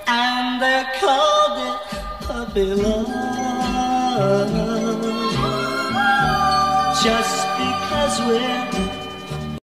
and they called it puppy love. Just because we're